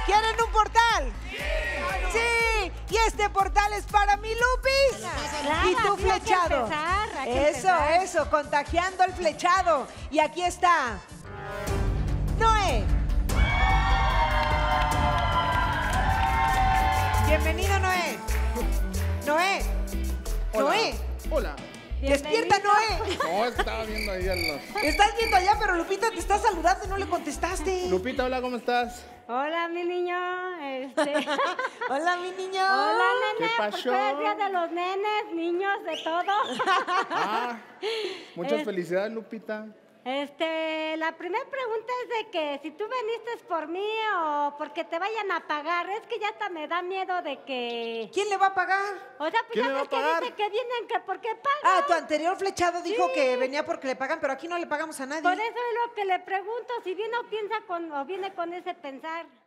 ¿Quieren un portal? Sí. Y este portal es para mi Lupis. Claro, Y tú así hay que flechado. empezar, hay que Eso, empezar. eso, contagiando el flechado. Y aquí está Noé. Bienvenido, Noé. Noé. Hola. Noé. Hola. Despierta, Noé. No, estaba viendo ahí a los... Estás viendo allá, pero Lupita te está saludando y no le contestaste. Lupita, hola, ¿cómo estás? Hola, mi niño. Hola, mi niño. Hola, ¿Qué nene. pasó? Porque hoy es día de los nenes, niños, de todo. Ah, muchas felicidades, Lupita. La primera pregunta es de que si tú viniste por mí o porque te vayan a pagar. Es que ya hasta me da miedo de que... ¿Quién le va a pagar? O sea, pues ¿Quién ya le va ves a que pagar? dice que vienen que porque pagan. Ah, tu anterior flechado dijo que venía porque le pagan, pero aquí no le pagamos a nadie. Por eso es lo que le pregunto, si viene o piensa con, o viene con ese pensar.